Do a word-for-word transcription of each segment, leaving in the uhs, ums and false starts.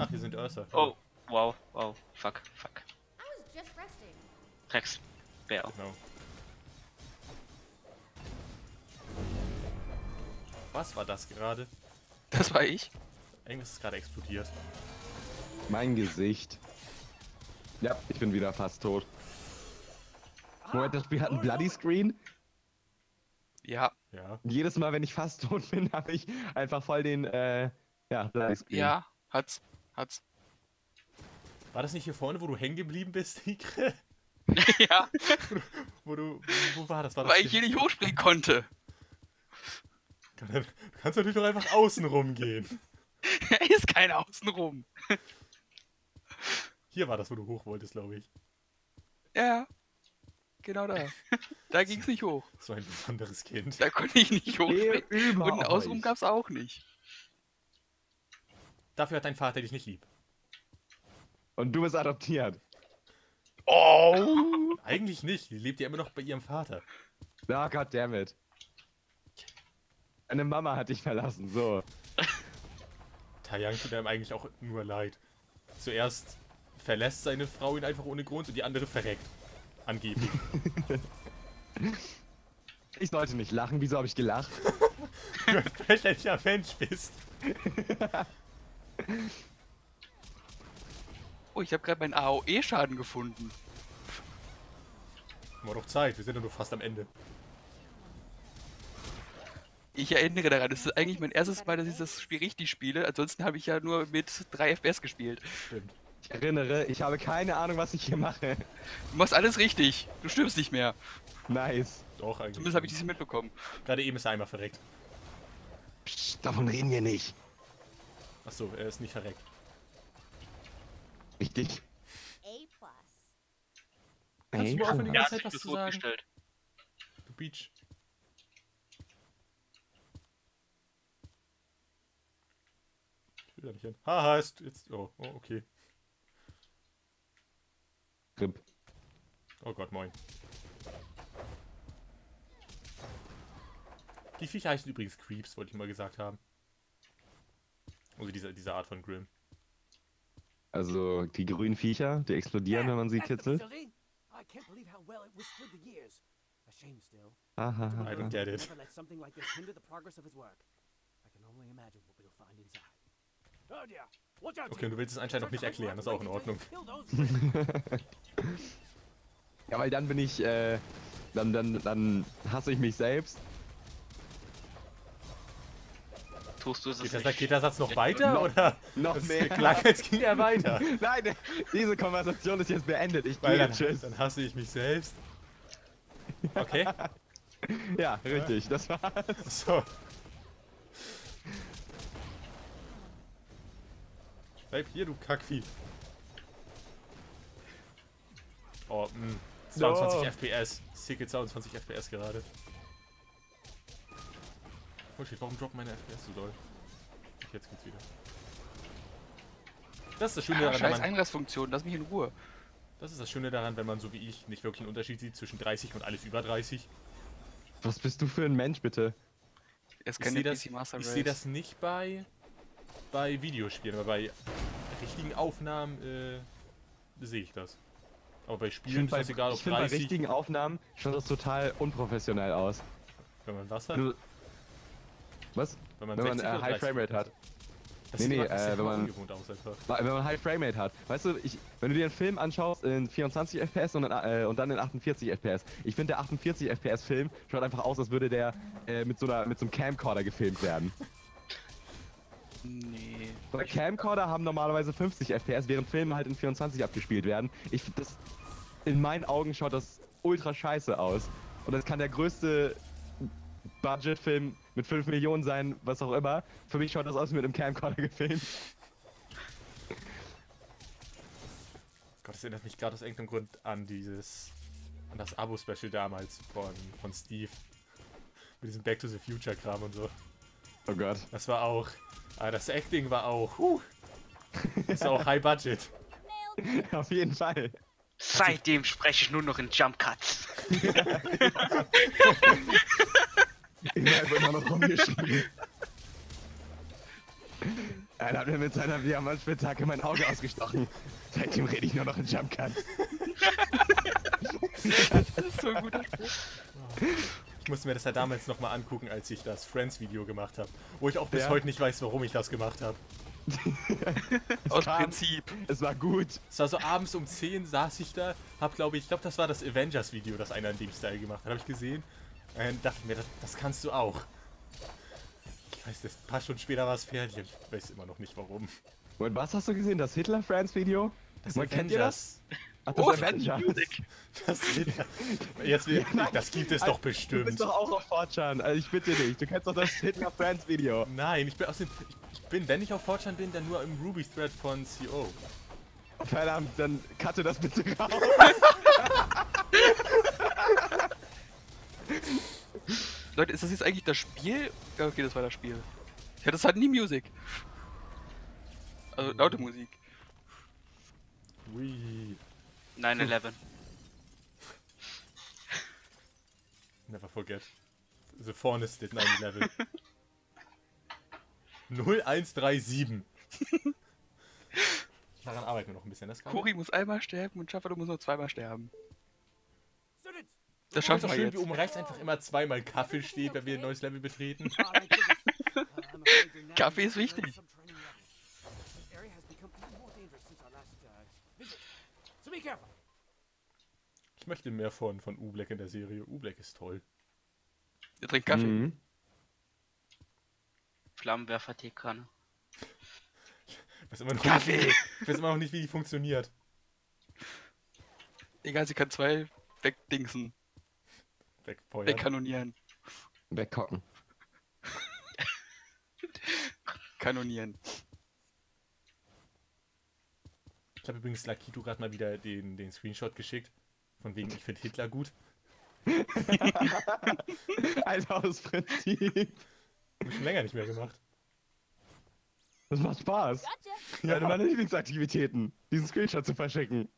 Ach, hier sind Ursa. Oh, wow, wow, fuck, fuck. Rex, Bär. Genau. Was war das gerade? Das war ich. Irgendwas ist gerade explodiert. Mein Gesicht. Ja, ich bin wieder fast tot. Moment, das Spiel hat einen Bloody Screen. Ja, Ja. Und jedes Mal, wenn ich fast tot bin, habe ich einfach voll den, äh, ja, Bloody Screen. ja, hat's, hat's. War das nicht hier vorne, wo du hängen geblieben bist, Igre? Ja, Wo du. Wo war das? War das weil ich hier nicht hochspringen konnte. Dann kannst du natürlich doch einfach außen rumgehen. Er ist kein Außenrum. Hier war das, wo du hoch wolltest, glaube ich. Ja, genau da. Da ging's nicht hoch. So ein besonderes Kind. Da konnte ich nicht hochspringen. über Und einen Außenrum euch. gab's auch nicht. Dafür hat dein Vater dich nicht lieb. Und du bist adoptiert. Oh! Eigentlich nicht. Die lebt ja immer noch bei ihrem Vater. Ah, goddammit. Deine Mama hat dich verlassen, so. Taeyang tut einem eigentlich auch nur leid. Zuerst verlässt seine Frau ihn einfach ohne Grund und die andere verreckt. Angeblich. Ich sollte nicht lachen, wieso habe ich gelacht? Wenn du ein schlechter Mensch bist. Oh, ich habe gerade meinen A O E-Schaden gefunden. Haben wir doch Zeit, wir sind ja nur fast am Ende. Ich erinnere daran, das ist eigentlich mein erstes Mal, dass ich das Spiel richtig spiele. Ansonsten habe ich ja nur mit drei F P S gespielt. Stimmt. Ich erinnere, ich habe keine Ahnung, was ich hier mache. Du machst alles richtig. Du stirbst nicht mehr. Nice. Doch, eigentlich. Zumindest habe ich das mitbekommen. Gerade eben ist er einmal verreckt. Psst, davon reden wir nicht. Achso, er ist nicht verreckt. Richtig. Kannst du mal aufhören, die Ja, ganze hat Zeit sich was das zu sagen? gestellt. Du Beach. Ich will da nicht hin. Haha, ist jetzt. Oh, oh, okay. Rip. Oh Gott, moin. Die Viecher heißen übrigens Creeps, wollte ich mal gesagt haben. Also diese, diese Art von Grimm. Also die grünen Viecher, die explodieren, wenn man sie kitzelt. Aha. I don't get it. Okay, du willst es anscheinend noch nicht erklären, das ist auch in Ordnung. Ja, weil dann bin ich, äh, dann, dann, dann hasse ich mich selbst. Tust du es Geht der, nicht? geht der Satz noch weiter, Noch- oder? Noch Das mehr. klang, als ging er weiter. Nein, diese Konversation ist jetzt beendet. Ich Weil gehe. dann, Tschüss. dann hasse ich mich selbst. Okay, Ja, richtig, das war's. so. Bleib hier, du Kackvieh. Oh, mh. zweiundzwanzig No. F P S. Sicke zweiundzwanzig F P S gerade. Oh shit, warum droppen meine F P S so doll? Ach, jetzt geht's wieder. Das ist das Schöne Ah, daran, wenn scheiß man, Einlassfunktion, lass mich in Ruhe. das ist das Schöne daran, wenn man so wie ich nicht wirklich einen Unterschied sieht zwischen dreißig und alles über dreißig. Was bist du für ein Mensch, bitte? Es Ich kann sehe der das, P C Master ich Race. seh das nicht bei, bei Videospielen, aber bei richtigen Aufnahmen äh, sehe ich das. Aber bei Ich Spielen finde ist bei, das egal, ob ich find bei dreißig, richtigen Aufnahmen schaut das total unprofessionell aus. wenn man was hat, Du, was? wenn man, Wenn man sechzig äh, oder High dreißig Framerate hat. Das Nee, sieht nee, immer- das sieht äh, wenn immer man- ungewohnt aus einfach. Wenn man High Framerate hat. Weißt du, ich, wenn du dir einen Film anschaust in vierundzwanzig F P S und, in, äh, und dann in achtundvierzig F P S. Ich finde, der achtundvierzig F P S Film schaut einfach aus, als würde der äh, mit, so einer, mit so einem Camcorder gefilmt werden. Nee. Weil Camcorder haben normalerweise fünfzig F P S, während Filme halt in vierundzwanzig abgespielt werden. Ich finde das, in meinen Augen schaut das ultra scheiße aus. Und das kann der größte Budgetfilm mit fünf Millionen sein, was auch immer. Für mich schaut das aus wie mit einem Camcorder gefilmt. Gott, das erinnert mich gerade aus irgendeinem Grund an dieses, an das Abo-Special damals von, von Steve. Mit diesem Back to the Future Kram und so. Oh Gott. Das war auch, ah, das Acting war auch, huh, das war auch High Budget. Auf jeden Fall. Seitdem spreche ich nur noch in Jump Cuts. Ich habe immer noch rumgeschrieben. Einer hat mir mit seiner Diamantspitzhacke mein Auge ausgestochen. Seitdem rede ich nur noch in Jump Cut. Das ist so ein guter Spruch. Ich musste mir das ja damals nochmal angucken, als ich das Friends-Video gemacht habe. Wo ich auch bis Ja. heute nicht weiß, warum ich das gemacht habe. Aus kam. Prinzip. Es war gut. Es war so abends um zehn saß ich da, hab glaube ich, ich glaube das war das Avengers-Video, das einer in dem Style gemacht hat, habe ich gesehen. Und dachte mir, das, das kannst du auch. Ich weiß, das, ein paar Stunden später war es fertig und ich weiß immer noch nicht warum. Und was hast du gesehen? Das Hitler-Friends-Video? Das Man kennt ihr das? Ach, das Oh, Avengers. Das, jetzt, will- das gibt es doch Du bestimmt. bist doch auch auf four chan, also ich bitte dich. Du kennst doch das Hitler-Friends-Video. Nein, ich bin aus dem, ich, ich bin, wenn ich auf four chan bin, dann nur im Ruby-Thread von C O. Verdammt, dann cutte das bitte raus. Leute, ist das jetzt eigentlich das Spiel? Ja, okay, das war das Spiel. Ja, das hat nie Musik. Also laute Musik. Ui. nine eleven. Never forget. The Faunus did nine eleven. null eins drei sieben. Daran arbeiten wir noch ein bisschen, das kann Kuri muss einmal sterben und Schaffer, du musst nur zweimal sterben. Das Das schaffen doch wir schön, jetzt. wie oben rechts einfach immer zweimal Kaffee steht, wenn wir ein neues Level betreten. Kaffee ist wichtig. Ich möchte mehr von, von U-Black in der Serie. U-Black ist toll. Ihr trinkt Kaffee. Mhm. Flammenwerfer-Teekanne. Ich weiß immer noch Kaffee! Nicht, ich weiß immer noch nicht, wie die funktioniert. Egal, sie kann zwei wegdingsen, Wegfeuern. wegkanonieren. Wegkocken. Kanonieren. Ich habe übrigens Lakito gerade mal wieder den, den Screenshot geschickt. Von wegen, ich finde Hitler gut. Einfach aus Prinzip. Hab ich schon länger nicht mehr gemacht. Das macht Spaß. Ja. Eine meiner Lieblingsaktivitäten, diesen Screenshot zu verschicken.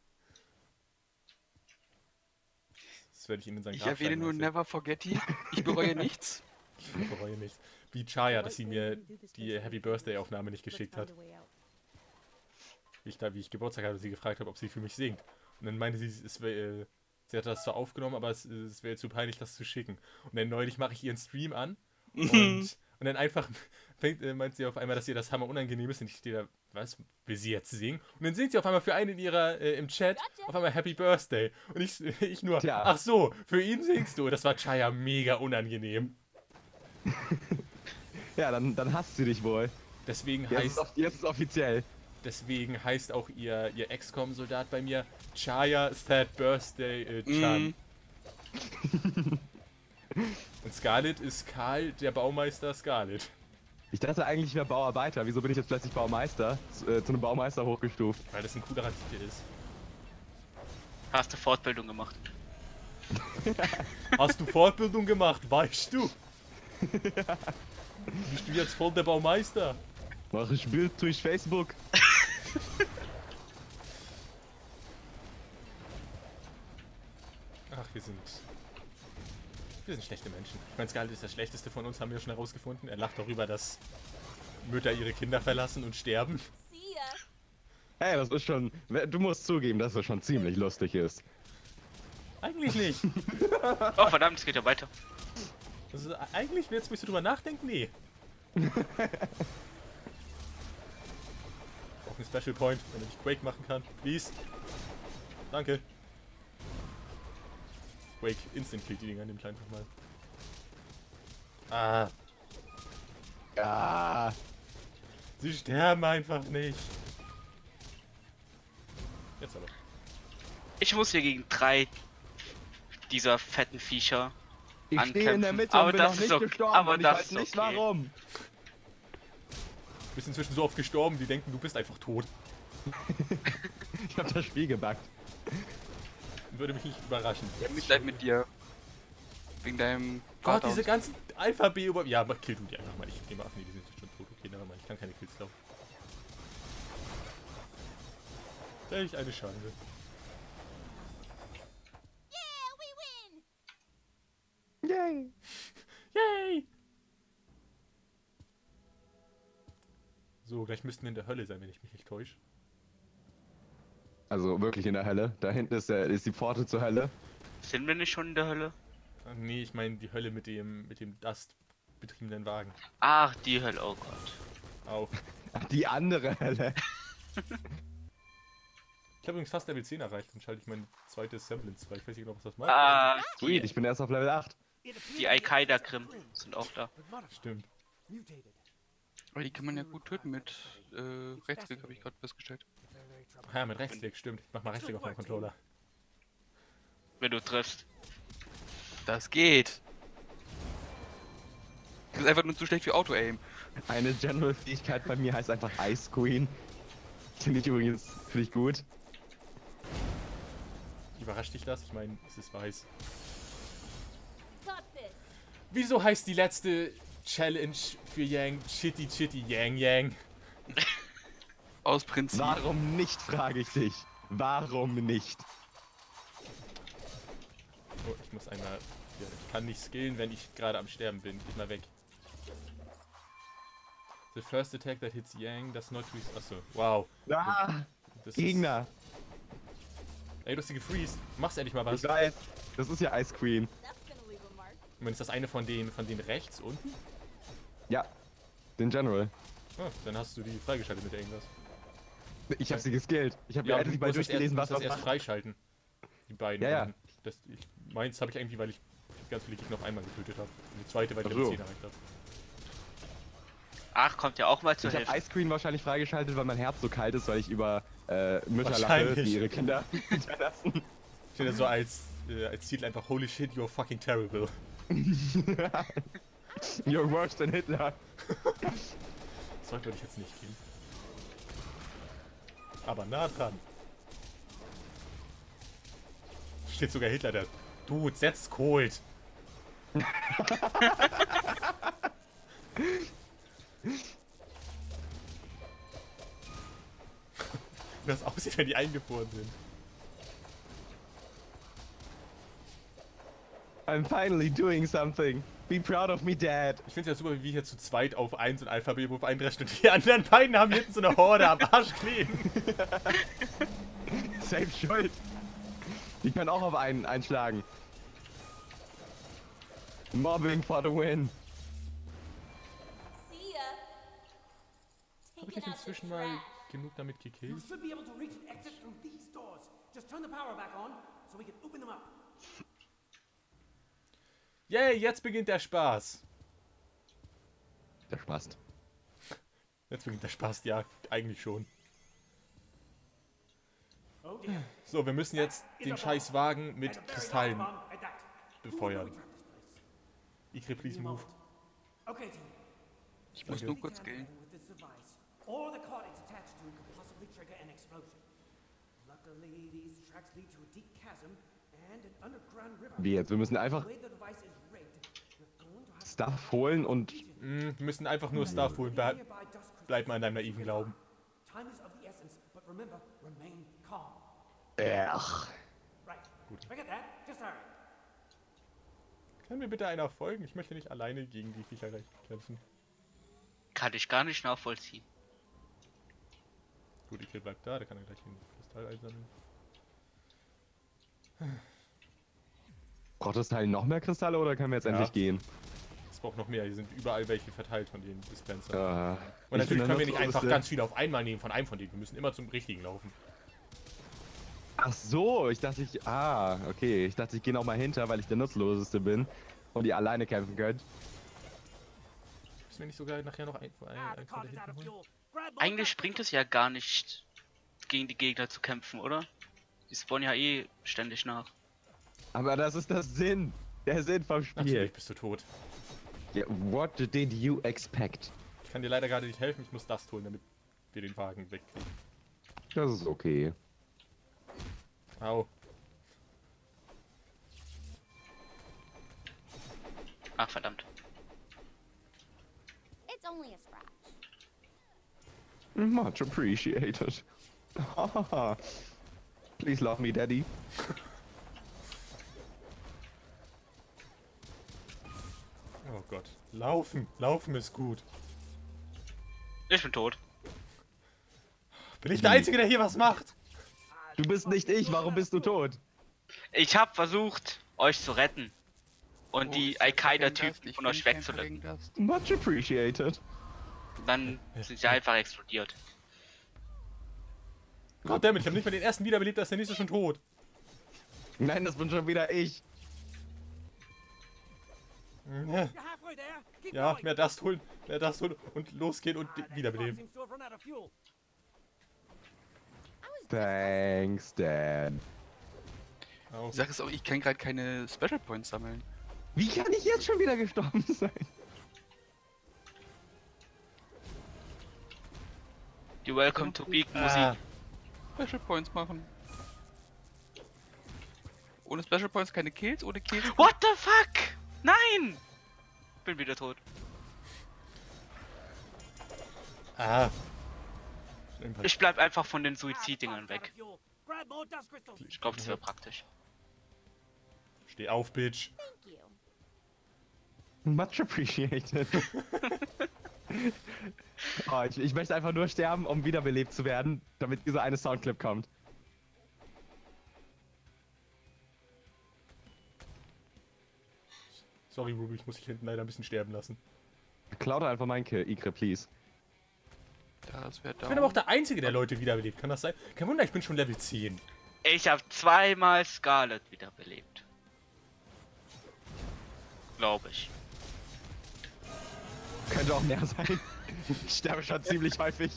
Das werde ich Ihnen in seinen Ich Grabstein erwähne nur erzählen. Never Forgetty. Ich bereue nichts. Ich bereue nichts. Wie Chaya, dass sie mir die Happy Birthday Aufnahme nicht geschickt hat. Wie ich da, wie ich Geburtstag hatte, sie gefragt habe, ob sie für mich singt. Und dann meinte sie, es wär, äh, sie hat das zwar aufgenommen, aber es, es wäre zu peinlich, das zu schicken. Und dann neulich mache ich ihren Stream an und, und dann einfach fängt, äh, meint sie auf einmal, dass ihr das hammer unangenehm ist und ich stehe da, was, will sie jetzt singen? Und dann singt sie auf einmal für einen in ihrer, äh, im Chat, auf einmal Happy Birthday. Und ich, ich nur, Tja. ach so, für ihn singst du. Das war Chaya mega unangenehm. Ja, dann, dann hasst sie dich wohl. Deswegen Jetzt ist, heißt, off- jetzt ist offiziell. deswegen heißt auch ihr, ihr Ex Com-Soldat bei mir Chaya Sad Birthday äh, Chan. Mm. Und Scarlet ist Karl, der Baumeister Scarlet. Ich dachte eigentlich, ich wäre Bauarbeiter. Wieso bin ich jetzt plötzlich Baumeister? Zu, äh, zu einem Baumeister hochgestuft. Weil das ein coolerer Titel ist. Hast du Fortbildung gemacht? Hast du Fortbildung gemacht, weißt du? Bist du jetzt voll der Baumeister? Mach ich Bild durch Facebook. Ach, wir sind... Wir sind schlechte Menschen. Ich meine, Scarlet ist das Schlechteste von uns, haben wir schon herausgefunden. Er lacht darüber, dass Mütter ihre Kinder verlassen und sterben. Hey, das ist schon... Du musst zugeben, dass das schon ziemlich lustig ist. Eigentlich nicht. Oh verdammt, es geht ja weiter. Das ist, eigentlich, jetzt, wo ich so drüber nachdenke, nee. Auch ein Special Point, wenn ich Quake machen kann. Please. Danke. Quake instant killt die Dinger, nehmt einfach mal. Ah, Ja. sie sterben einfach nicht. Jetzt aber. Ich muss hier gegen drei dieser fetten Viecher. Ich Ankämpfen. stehe in der Mitte Aber und bin das noch ist nicht okay. gestorben. Aber und ich das weiß ist nicht okay. warum. Du bist inzwischen so oft gestorben, die denken, du bist einfach tot. Ich hab das Spiel gebackt. Würde mich nicht überraschen. Ich hab Mitleid mit dir. Wegen deinem Gott, Vater. diese ganzen Alpha-B über... Ja, mach, kill du die einfach mal. Ich geh mal ab. Nee, die sind schon tot. Okay, never mind. Ich kann keine Kills laufen. Welch eine Schande. Yay. Yay! So, gleich müssten wir in der Hölle sein, wenn ich mich nicht täusche. Also wirklich in der Hölle. Da hinten ist, der, ist die Pforte zur Hölle. Sind wir nicht schon in der Hölle? Ah, nee, ich meine die Hölle mit dem mit dem Dust-betriebenen Wagen. Ach, die Hölle, oh Gott. Au. Ach, die andere Hölle. Ich habe übrigens fast Level zehn erreicht, dann schalte ich mein zweites Semblance frei. Ich weiß nicht genau, was das macht. Ah, Sweet, die, ich bin erst auf Level acht. die Al-Qaida-Krim sind auch da. Stimmt. Aber die kann man ja gut töten mit äh, Rechtsklick, habe ich gerade festgestellt. Ja, mit Rechtsklick, stimmt. Ich mach mal Rechtsklick auf meinem Controller. Wenn du triffst. Das geht. Das ist einfach nur zu schlecht für Auto-Aim. Eine General-Fähigkeit bei mir heißt einfach Ice Queen. Finde ich übrigens, finde ich gut. Überrascht dich das? Ich meine, es ist weiß. Wieso heißt die letzte Challenge für Yang Chitty Chitty Yang Yang? Aus Prinzip. Warum nicht, frage ich dich. Warum nicht? Oh, ich muss einmal... Ja, ich kann nicht skillen, wenn ich gerade am Sterben bin. Geht mal weg. The first attack that hits Yang does not freeze... Achso, wow. Ah, Das Gegner. Ist, ey, du hast sie gefreezed. Machst endlich mal was. Ich weiß. Das ist ja Ice Queen. Ich meine, ist das eine von denen, von denen rechts unten? Ja. Den General. Ah, dann hast du die freigeschaltet mit irgendwas. Ich habe sie geskillt. Ich habe Ja, mir aber du endlich mal musst das erst, durchgelesen, du was musst das das erst macht. freischalten. Die beiden. Ja, ja. beiden. Das, ich, meins habe ich irgendwie, weil ich ganz viele Gegner auf einmal getötet habe. Und die zweite, weil ich Ach Level so. zehn erreicht habe. Ach, kommt ja auch mal zur Ich habe Hilfe. Ice Queen wahrscheinlich freigeschaltet, weil mein Herz so kalt ist, weil ich über äh, Mütter lache, Wahrscheinlich. die ihre Kinder hinterlassen. Ich finde so als, äh, als Titel einfach Holy shit, you're fucking terrible. You're worse than Hitler. Das sollte ich jetzt nicht gehen. Aber nah dran. Steht sogar Hitler da. Dude, setz Cold. Wie das aussieht, wenn die eingefroren sind. I'm finally doing something. Be proud of me, Dad. Ich finde es ja super, wie wir hier zu zweit auf eins und Alphabet eindreschen und die anderen beiden haben hinten so eine Horde am Arsch kleben. Safe schuld. Die können auch auf einen einschlagen. Mobbing for the win. Habe ich nicht inzwischen mal genug damit gekillt? You should be able to reach an exit through these doors. Just turn the power back on so we can open them up. Yay, jetzt beginnt der Spaß. Der Spaß. Jetzt beginnt der Spaß, ja, eigentlich schon. Oh dear. So, wir müssen jetzt den scheiß Wagen mit And a very Kristallen large bomb at that. befeuern. Who will we track this place? Ikre, please move. Okay, team. Ich muss nur kurz gehen. With this device, or the card it's attached to could possibly trigger an explosion. Luckily, these tracks lead to a deep chasm and an underground river. Wie jetzt? Wir müssen einfach The way the device is rigged, we're going to have Stuff holen und... Mm, wir müssen einfach nur Stuff holen. Be nearby dust bleib mal in deinem naiven Glauben. Time is of the essence, but remember, remain calm. Ach. Right. Forget that. Just hurry. Kann mir bitte einer folgen? Ich möchte nicht alleine gegen die Viecher kämpfen. Kann ich gar nicht nachvollziehen. Gut, Ikre bleibt da, der kann dann gleich den Kristall einsammeln. Braucht das Teil noch mehr Kristalle oder können wir jetzt Ja. endlich gehen? Es braucht noch mehr, hier sind überall welche verteilt von den Dispensern. Äh, Und ich natürlich bin der können wir nicht einfach Nutzloseste. ganz viele auf einmal nehmen von einem von denen. Wir müssen immer zum richtigen laufen. Ach so, ich dachte ich... Ah, okay. Ich dachte, ich gehe noch mal hinter, weil ich der Nutzloseste bin und ihr alleine kämpfen könnt. Müssen wir nicht sogar nachher noch ein, ein, Ah, the ein von card da is out hinten of holen? fuel. Grab both Eigentlich bringt es ja gar nicht, gegen die Gegner zu kämpfen, oder? Die spawnen ja eh ständig nach. Aber das ist der Sinn. Der Sinn vom Spiel. Natürlich bist du tot. Ja, what did you expect? Ich kann dir leider gerade nicht helfen, ich muss das holen, damit wir den Wagen wegkriegen. Das ist okay. Au. Ach, verdammt. It's only a scratch. Much appreciated. Please love me, Daddy. Oh Gott. Laufen. Laufen ist gut. Ich bin tot. Bin ich der Einzige, der hier was macht? Du bist nicht ich, warum bist du tot? Ich habe versucht, euch zu retten. Und Oh, die ich Al-Qaida-Typen Ich von bin euch kein wegzuretten. Verringast. Much appreciated. Dann sind sie einfach explodiert. Goddammit, ich habe nicht mal den ersten wiederbelebt, da ist der nächste schon tot. Nein, das bin schon wieder ich. You're halfway there. Keep Ja, going. mehr Dust holen, mehr Dust holen und losgehen und Ah, that wiederbeleben. seems to have run out of fuel. Thanks, Dad. Au. Die Sache ist auch, ich kann gerade keine Special Points sammeln. Wie kann ich jetzt schon wieder gestorben sein? Die Welcome to Peak Ah, Musik. Special Points machen. Ohne Special Points keine Kills, ohne Kills. What the fuck? Nein! Bin wieder tot. ah. Irgendwann. Ich bleib einfach von den Ah, Suiziddingern fuck, out of weg. fuel. Grab more dust crystals. Ich glaube, das wäre praktisch. Steh auf, Bitch. Much appreciated. Oh, ich, ich möchte einfach nur sterben, um wiederbelebt zu werden, damit dieser eine Soundclip kommt. Sorry, Ruby, ich muss dich hinten leider ein bisschen sterben lassen. Klaut einfach meinen Kill, Ikre, please. Das wäre Ich bin aber auch da. der Einzige, der Leute wiederbelebt. Kann das sein? Kein Wunder, ich bin schon Level zehn. Ich habe zweimal Scarlet wiederbelebt. Glaube ich. Könnte auch mehr sein. Ich sterbe schon ziemlich häufig.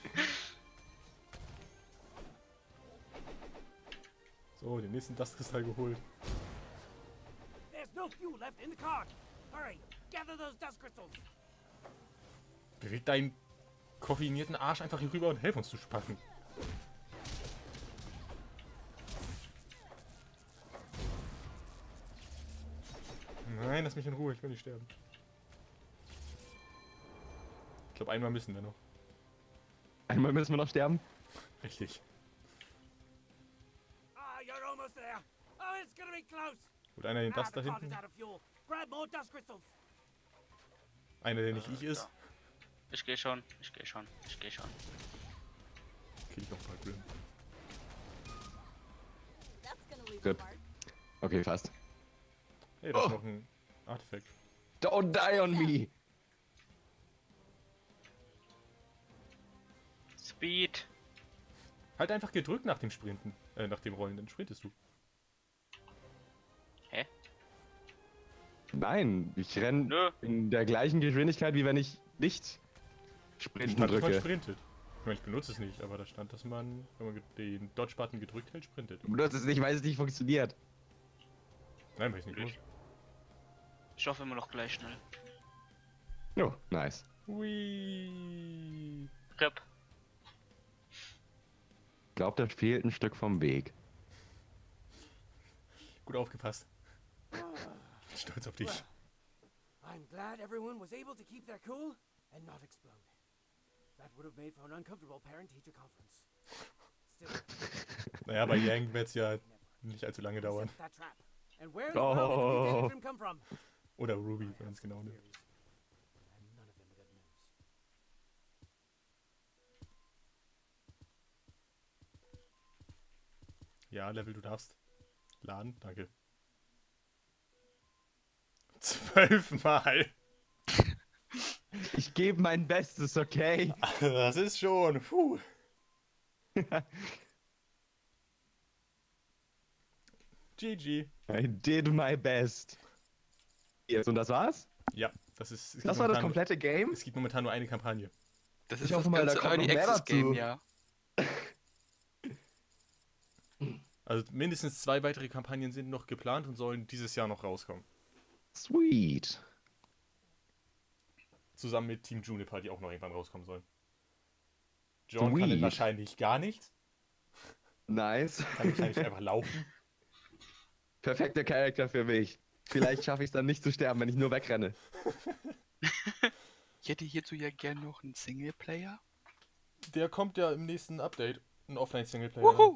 So, den nächsten Dustkristall geholt. There's no fuel left in the cart. Hurry, gather those dust crystals. Beweg deinen koffeinierten Arsch einfach hier rüber und helf uns zu spacken. Nein, lass mich in Ruhe, ich will nicht sterben. Ich glaube, einmal müssen wir noch. Einmal müssen wir noch sterben. Richtig. Ah, you're almost there. Oh, it's gonna be close. Gut, einer den Ah, Dust the da cart is hinten. out of fuel. Grab more dust crystals. Einer, der nicht ich ist. Ich gehe schon, ich gehe schon, ich gehe schon. Krieg ich noch ein paar Grim. Gut. Okay, fast. Hey, da ist Oh. noch ein Artefakt. Don't die on me! Speed. Halt einfach gedrückt nach dem Sprinten. Äh, nach dem Rollen, dann sprintest du. Hä? Nein, ich renn Nö. in der gleichen Geschwindigkeit, wie wenn ich nicht Ich sprinten stand, dass man drücke. sprintet. Ich meine, ich benutze es nicht, aber da stand, dass man, wenn man den Dodge-Button gedrückt hält, sprintet. Du benutzt es nicht, weil es nicht funktioniert. Nein, weil ich nicht muss. Ich hoffe immer noch gleich schnell. Oh, nice. Hui. Rip. Ich glaube, da fehlt ein Stück vom Weg. Gut aufgepasst. Ich bin stolz auf dich. I'm glad everyone was able to keep their cool and not explode. That would have made for an uncomfortable parent-teacher conference. Still, Naja, bei Yang wird es ja nicht allzu lange who dauern. set that trap? And where in the world did Oh. the Daedrim come from? Oder Ruby, I wenn have man es genau some nimmt. theories, and none of them are good news. Ja, Level, du darfst. Laden, danke. Zwölfmal. Ich gebe mein Bestes, okay? Das ist schon. Puh. G G. I did my best. Jetzt, und das war's? Ja, das ist. es gibt Das war das momentan- komplette Game? Es gibt momentan nur eine Kampagne. Das Ich ist hoffe das mal, da ganze kommt noch Early mehr Access Game, dazu. ja. Also mindestens zwei weitere Kampagnen sind noch geplant und sollen dieses Jahr noch rauskommen. Sweet. Zusammen mit Team Juniper, die auch noch irgendwann rauskommen sollen. John kann Sweet. dann wahrscheinlich gar nicht. Nice. Kann wahrscheinlich einfach laufen. Perfekter Charakter für mich. Vielleicht schaffe ich es dann nicht zu sterben, wenn ich nur wegrenne. Ich hätte hierzu ja gern noch einen Singleplayer. Der kommt ja im nächsten Update. Ein Offline-Singleplayer. Wuhu!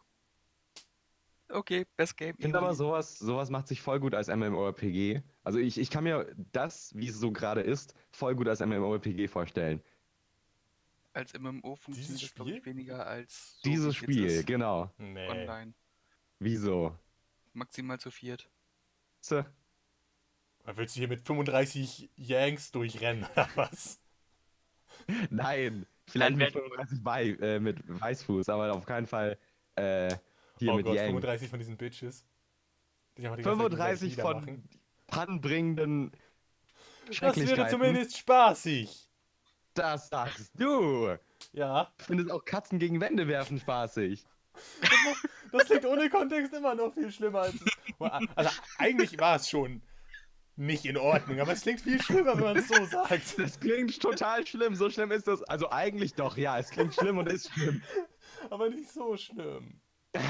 Okay, Best Game. Ich finde aber easy. sowas, sowas macht sich voll gut als MMORPG. Also ich, ich kann mir das, wie es so gerade ist, voll gut als MMORPG vorstellen. Als M M O funktioniert Dieses das, glaube ich, Spiel? weniger als so, Dieses wie es jetzt Spiel, ist, genau. Nee. online. Wieso? Maximal zu viert. So. Willst du hier mit fünfunddreißig Yanks durchrennen, oder was? Nein, vielleicht Dann mit werden- fünfunddreißig Wei äh, mit Weißfuß, aber auf keinen Fall äh, hier Oh mit Gott, Yang. fünfunddreißig von diesen Bitches. Die einfach die ganze Zeit fünfunddreißig Lieder von machen. pannenbringenden Das Schrecklichkeiten. wäre zumindest spaßig. Das sagst du. Ja, Ich finde es auch Katzen gegen Wände werfen spaßig. das klingt ohne Kontext immer noch viel schlimmer als es. Also eigentlich war es schon nicht in Ordnung, aber es klingt viel schlimmer, wenn man es so sagt. Das klingt total schlimm. So schlimm ist das. Also eigentlich doch, ja. Es klingt schlimm und ist schlimm. Aber nicht so schlimm.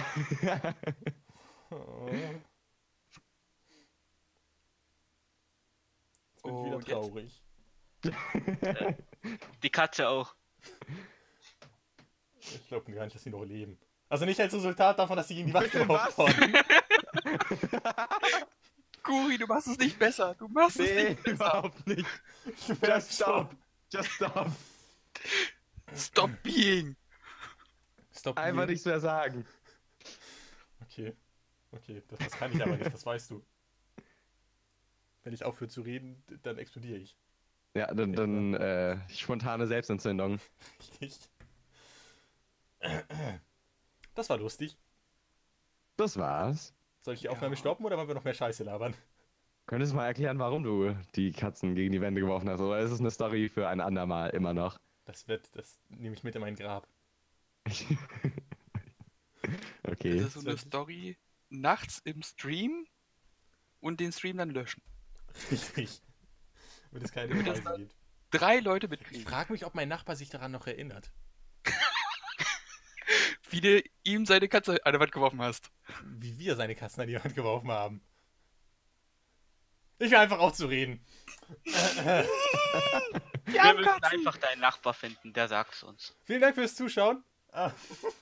Oh. Jetzt bin ich wieder Und jetzt? traurig. Die Katze auch. Ich glaube gar nicht, dass sie noch leben. Also nicht als Resultat davon, dass sie gegen die Wand Bitte geworfen was? wurden. Guri, du machst es nicht besser. Du machst es Nee, nicht besser. überhaupt nicht. Ich merk Just stop. Just stop. Stop being. Stop Einfach being- nichts mehr sagen. Okay. Okay, das, das kann ich aber nicht, das weißt du. Wenn ich aufhöre zu reden, dann explodiere ich. Ja, dann, dann äh, spontane Selbstentzündung. Richtig. Das war lustig. Das war's. Soll ich die Aufnahme Ja. stoppen oder wollen wir noch mehr Scheiße labern? Könntest du mal erklären, warum du die Katzen gegen die Wände geworfen hast? Oder ist es eine Story für ein andermal immer noch? Das wird, das nehme ich mit in mein Grab. Okay. Das ist so eine Story nachts im Stream und den Stream dann löschen. Richtig. Wenn es keine Wenn das Beweise gibt. Drei Leute Ich mitkriegen. frage mich, ob mein Nachbar sich daran noch erinnert. Wie du ihm seine Katze an der Wand geworfen hast. Wie wir seine Katzen an die Wand geworfen haben. Ich will einfach aufzureden. Wir müssen einfach deinen Nachbar finden, der sagt's uns. Vielen Dank fürs Zuschauen. Ah.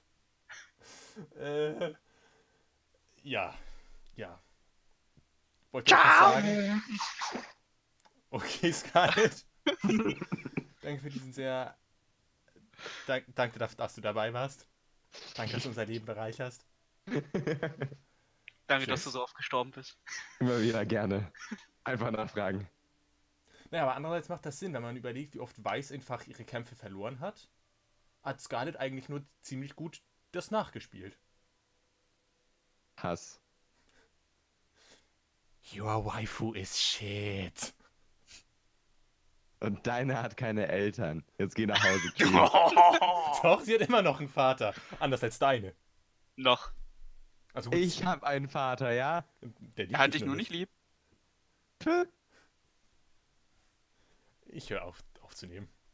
äh, ja. Ja. Wollte ich was sagen? Okay, Scarlett. Danke für diesen sehr... Dank, danke, dass, dass du dabei warst. Danke, dass du unser Leben bereicherst. Danke, dass du so oft gestorben bist. Immer wieder gerne. Einfach nachfragen. Naja, aber andererseits macht das Sinn, wenn man überlegt, wie oft Weiß einfach ihre Kämpfe verloren hat. Hat Scarlett eigentlich nur ziemlich gut das nachgespielt. Hass. Your waifu is shit. Und deine hat keine Eltern. Jetzt geh nach Hause. Tschüss. Doch, sie hat immer noch einen Vater. Anders als deine. Noch. Also gut, Ich hab einen Vater, ja? der liebt Er hat dich nur nicht lieb. Tschö. Ich höre auf aufzunehmen.